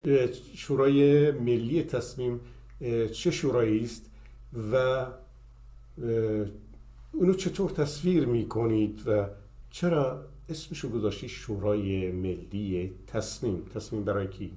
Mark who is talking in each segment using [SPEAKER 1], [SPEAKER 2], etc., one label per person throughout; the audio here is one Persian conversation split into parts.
[SPEAKER 1] شورای ملی تصمیم چه شورایی است و اونو چطور تصویر میکنید و چرا اسمشو گذاشتی شورای ملی تصمیم برای کی؟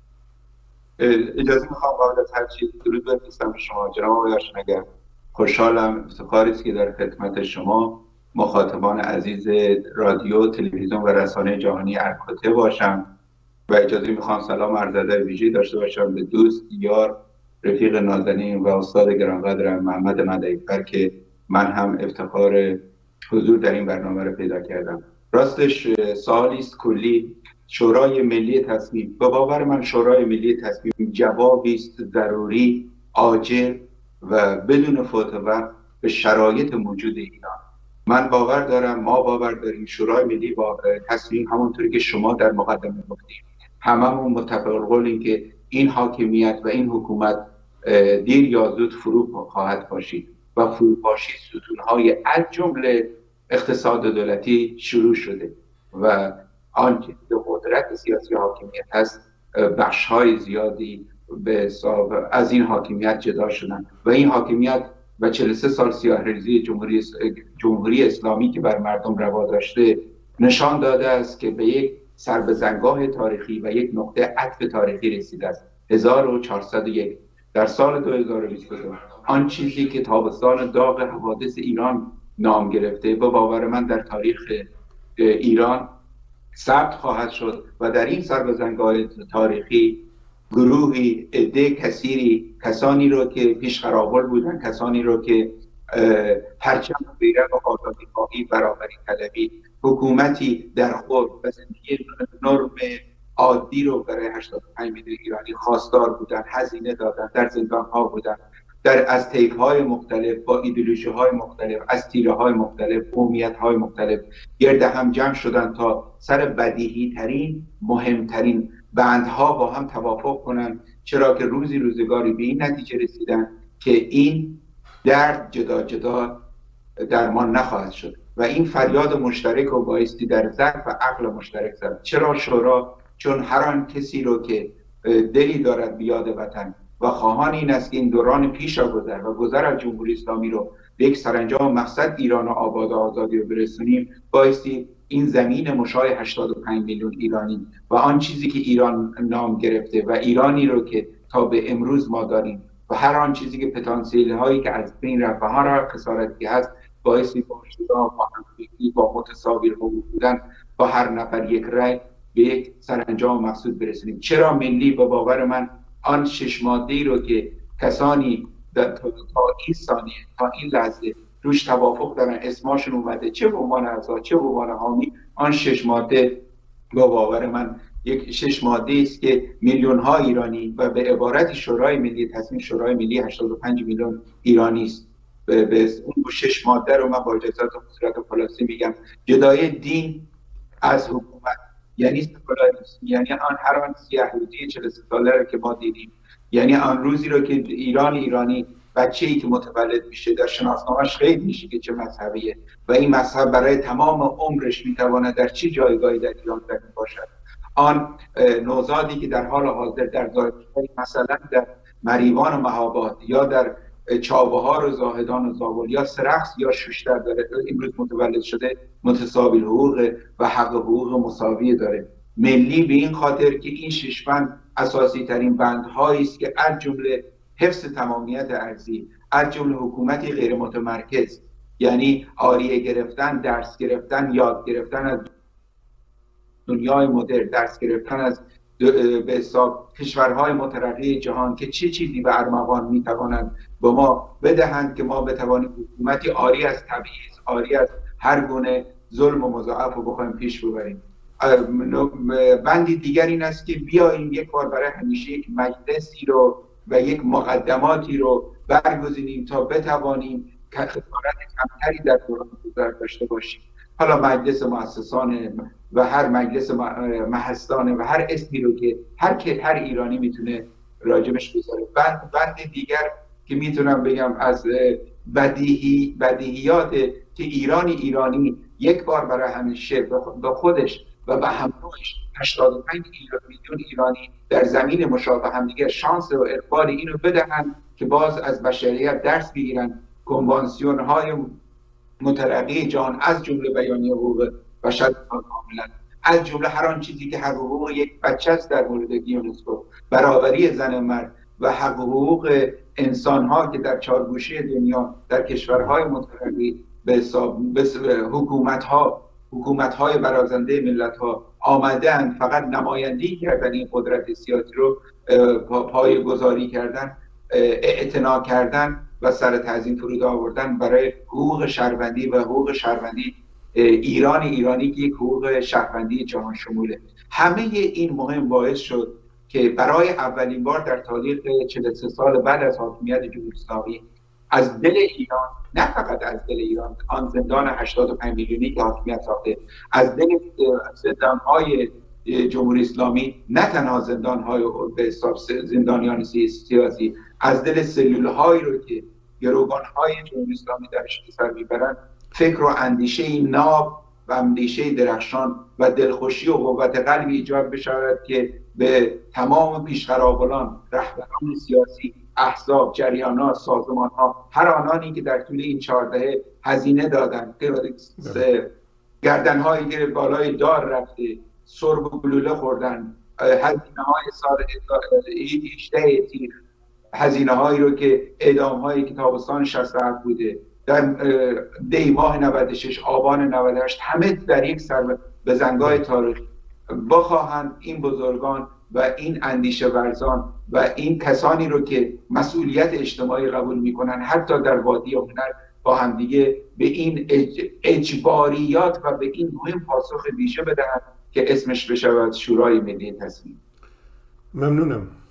[SPEAKER 2] اجازه میخوام قبل از هر چیز درود بفرستم به شما جناب آقای آشنگر. خوشحالم، افتخاری است که در خدمت شما مخاطبان عزیز رادیو، تلویزیون و رسانه جهانی ارکوته باشم و اجازه میخوام سلام عرض ادب ویژه‌ای داشته باشم به دوست، یار، رفیق نازنین و استاد گرانقدرم محمد مدعی‌فر که من هم افتخار حضور در این برنامه رو پیدا کردم. راستش سوالی است کلی. شورای ملی تصمیم، به باور من شورای ملی تصمیم جوابی است ضروری، عاجل و بدون فوت وقت به شرایط موجود ایران. من باور دارم، ما باور داریم شورای ملی با تصمیم، همونطوری که شما در مقدمه گفتید، هممون متفق القولیم که این حاکمیت و این حکومت دیر یا زود فرو خواهد پاشید و فروپاشی ستونهای از جمله اقتصاد دولتی شروع شده و آنچه که قدرت سیاسی حاکمیت هست، بخش‌های زیادی به از این حاکمیت جدا شدن و این حاکمیت و 43 سال سیاه‌ریزی جمهوری اسلامی که بر مردم روا داشته نشان داده است که به یک سربزنگاه تاریخی و یک نقطه عطف تاریخی رسیده است. 1401 در سال 2022 آن چیزی که تابستان داغ حوادث ایران نام گرفته به باور من در تاریخ ایران ثبت خواهد شد و در این سربزنگاه تاریخی گروهی، عده کسانی رو که پیشقراول بودن، کسانی رو که پرچم بیرق و آزادی خواهی، برابری طلبی، حکومتی در خود و زندگی نرم عادی رو برای 85 میلیون ایرانی خواستار بودن، هزینه دادن، در زندان ها بودن، از طیف های مختلف با ایدئولوژی های مختلف، از تیره های مختلف، قومیت های مختلف گرد هم جمع شدن تا سر بدیهی ترین، مهمترین بندها با هم توافق کنن، چرا که روزگاری به این نتیجه رسیدن که این درد جدا جدا درمان نخواهد شد و این فریاد مشترک رو بایستی در ذهن و عقل مشترک زد. چرا شورا؟ چون هر آن کسی رو که دلی دارد بیاد وطن و خواهان این است که این دوران پیش را گذر و گذر از جمهوری اسلامی رو به یک سرانجام مقصد ایران و آباد و آزادی رو برسونیم، بایستی این زمین مشای 85 میلیون ایرانی و آن چیزی که ایران نام گرفته و ایرانی رو که تا به امروز ما داریم و هر آن چیزی که پتانسیل هایی که از بین رفت و هر خسارتی هست، بایستی با شورا، با همفکری، با متساوی حقوق بودن، با هر نفر یک رأی به یک سرانجام مقصود برسونیم. چرا ملی؟ به باور من آن 6 ماده‌ای رو که کسانی تا این ثانیه، تا این لحظه روش توافق دارن، اسمشون اومده، چه به عنوان اعضا چه به عنوان حامی، آن 6 ماده با باور من یک 6 ماده است که میلیون ها ایرانی و به عبارت شورای ملی تصمیم، شورای ملی 85 میلیون ایرانی است. به اون 6 ماده رو من با اجازهت و صورت خلاصه میگم: جدای دین از حکومت، یعنی سکولاریسم، یعنی هر آن سیاه‌روزی 43 ساله رو که ما دیدیم، یعنی آن روزی رو که ایرانی بچه‌ای که متولد میشه در شناسنامه‌اش قید میشه که چه مذهبیه و این مذهب برای تمام عمرش میتواند در چه جایگاهی در ایران زمین باشد. آن نوزادی که در حال حاضر در دانشگاه، مثلا در مریوان و مهاباد یا در چابهار و زاهدان و زاول یا سرخس یا شوشتر داره، امروز متولد شده، متساوی حقوق و حق حقوق مساوی داره. ملی به این خاطر که این 6 بند اساسی ترین بندهایی است که از جمله حفظ تمامیت ارضی، از جمله حکومتی غیر متمرکز، یعنی آریه گرفتن، درس گرفتن، یاد گرفتن از دنیای مدرن، درس گرفتن از به حساب کشورهای مترقی جهان که چه چیزی به ارمغان میتوانند به ما بدهند که ما بتوانیم حکومتی عاری از تبعیض، عاری از هر گونه ظلم و مضاعف رو بخوایم پیش ببریم. بندی دیگر این است که بیاییم یک بار برای همیشه یک مجلسی رو و یک مقدماتی رو برگزینیم تا بتوانیم خسارت کمتری در دوران گذر داشته باشیم. حالا مجلس مؤسسانه و هر مجلس محستانه و هر اسمی رو که هر ایرانی میتونه راجبش بذاره. بند دیگر که میتونم بگم از بدیهیات که ایرانی یک بار برای همیشه به خودش و به همراهش 85 میلیون ایرانی در زمین مشابه همدیگه شانس و اقبال اینو بدهند که باز از بشریت درس بگیرن. کنوانسیون های مترقی جهان از جمله بیانیه حقوق بشر کاملا، از جمله هر آن چیزی که حقوق یک بچه است در مورد یونسکو، برابری زن و مرد و حقوق انسان ها که در چارگوشه دنیا در کشورهای مترقی به حکومت های برازنده ملت ها آمدن فقط نمایندگی کردن این قدرت سیاسی رو، پای گذاری کردن، اعتنا کردن و سر تعظیم فرود آوردن برای حقوق شهروندی و حقوق شهروندی ایرانی که یک حقوق شهروندی جهان شموله. همه این مهم باعث شد که برای اولین بار در تاریخ 43 سال بعد از حاکمیت جمهوری اسلامی از دل ایران، نه فقط از دل ایران، آن زندان 85 میلیونی که حاکمیت ساخته، از دل زندان‌های جمهوری اسلامی، نه تنها زندان‌های به حساب زندانیان سیاسی، از دل سلول‌هایی رو که گروگان‌های جمهوری اسلامی درش سر میبرن، فکر و اندیشه ناب و اندیشه درخشان و دلخوشی و قوت قلبی ایجاد بشود که به تمام پیشقراقلان، رهبران سیاسی، احزاب، جریانات، سازمان‌ها، هر آنانی که در طول این 4 دهه هزینه دادند، گردن‌هایی که بالای دار رفته، سرب و گلوله خوردن، هزینه‌های سال 18 تیر، هزینه‌هایی رو که اعدام‌هایی که تابستان 67 بوده، در دی ماه 96، آبان 98، همه در یک سر به زنگاه تاریخ بخواهند این بزرگان و این اندیشه ورزان و این کسانی رو که مسئولیت اجتماعی قبول میکنن حتی در وادی هنر با هم دیگه به این اجباریات و به این مهم پاسخ ویژه بدهند که اسمش بشود شورای ملی تصمیم.
[SPEAKER 1] ممنونم.